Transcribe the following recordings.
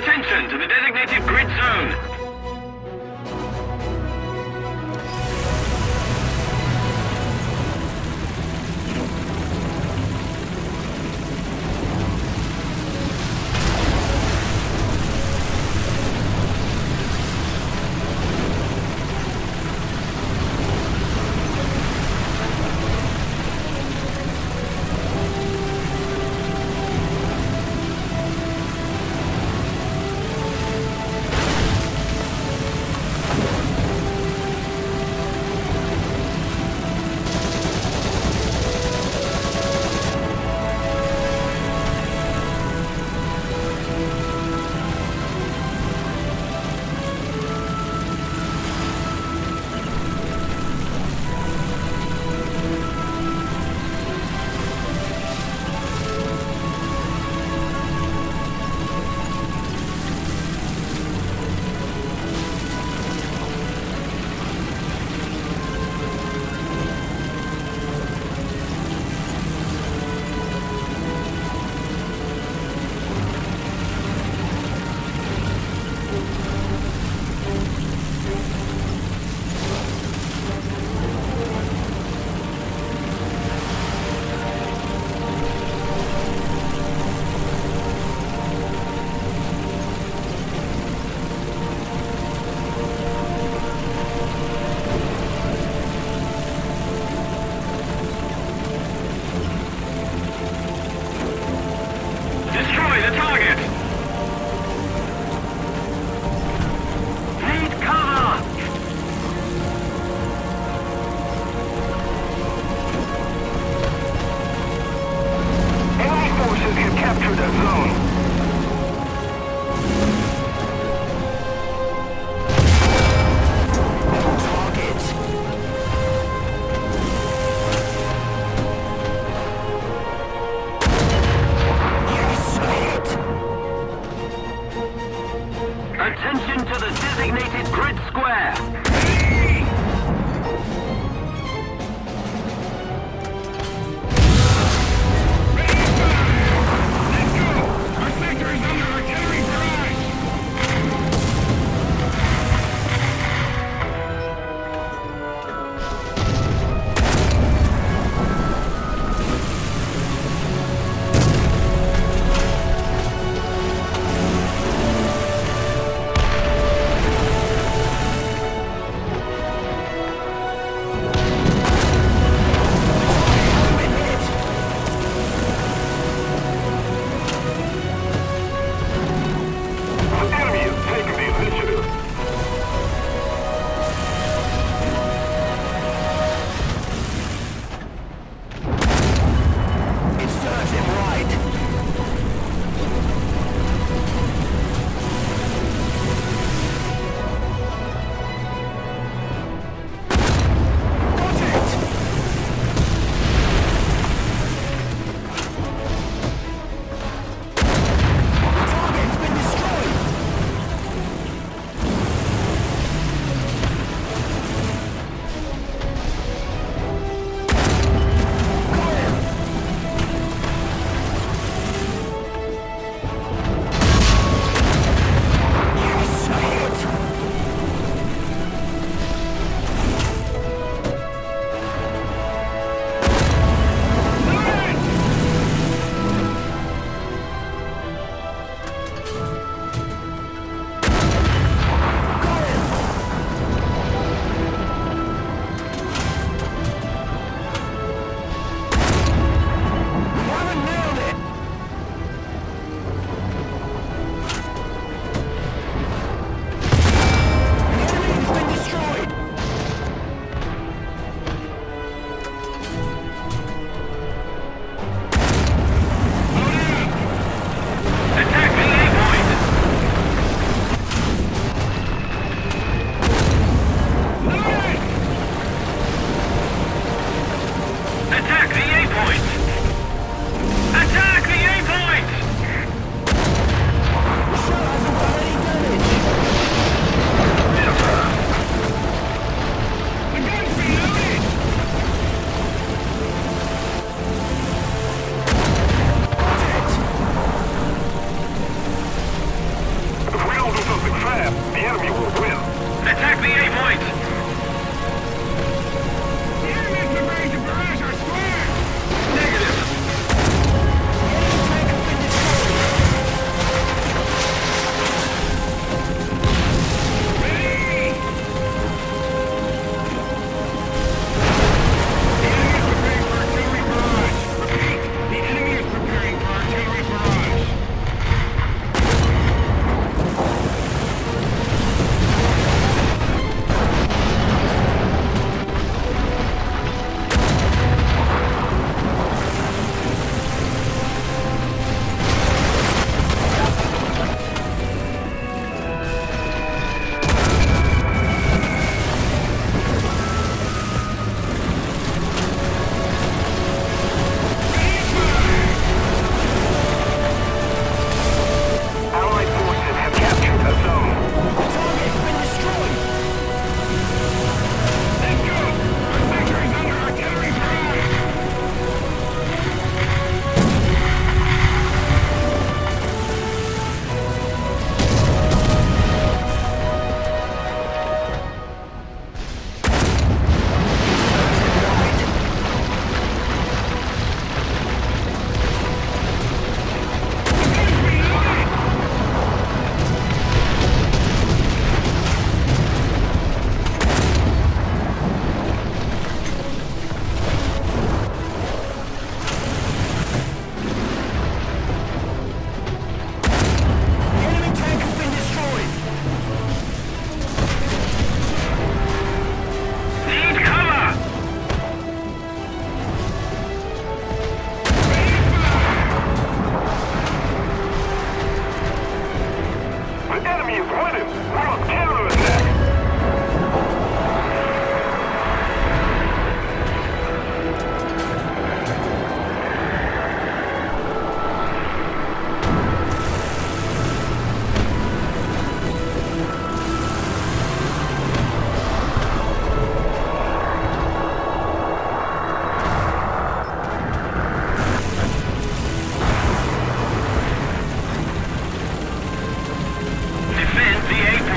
Attention to the designated grid zone. Destroy the target! Need cover! Enemy forces have captured a zone. Attention to the designated grid square! Let's go! Our sector is under artillery barrage! The enemy will win. Attack the A point! The enemy's preparing to barrage our square! Negative! Ready! The enemy is preparing for artillery barrage. Repeat, the enemy is preparing for artillery barrage. Allied forces have captured a zone. Target's been destroyed! Let's go! Our sector is under artillery barrage! The enemy tank has been destroyed! Need cover! The enemy is winning! We're on counterattack! Defend the A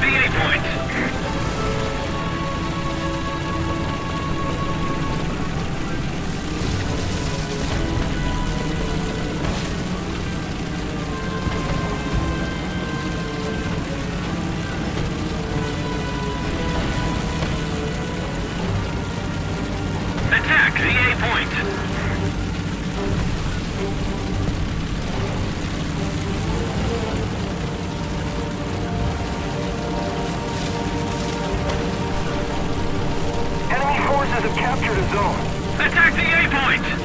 the A point. Attack the A point. Enemy forces have captured a zone. Attack the A point.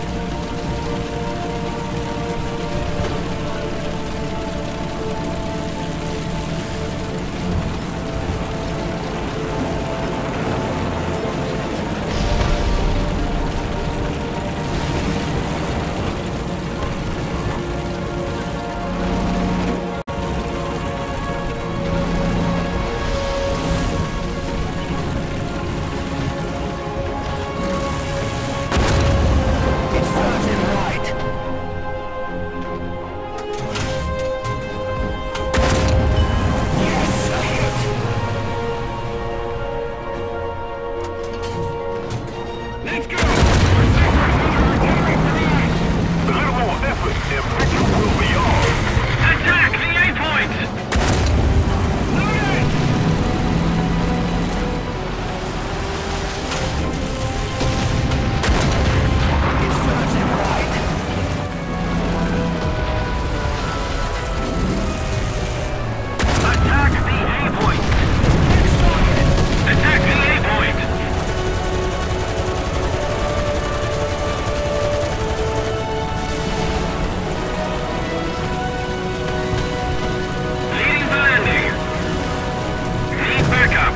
It's surging right. Yes, a hit. Let's go! Our sector's under artillery barrage! A little more effort, and victory will be ours. Attack the A point. Loaded! It's surging right. Attack the A point. Next target. Attack the A point. Leading the landing. Need backup.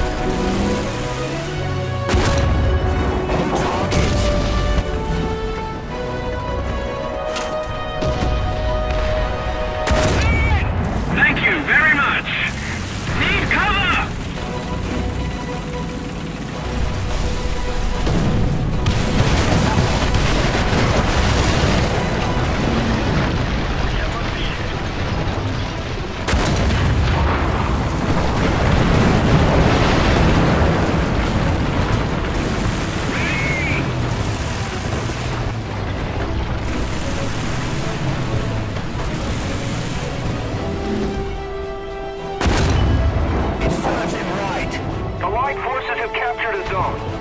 On target. Thank you very much. Need cover. It's surging right. Allied forces have captured a zone.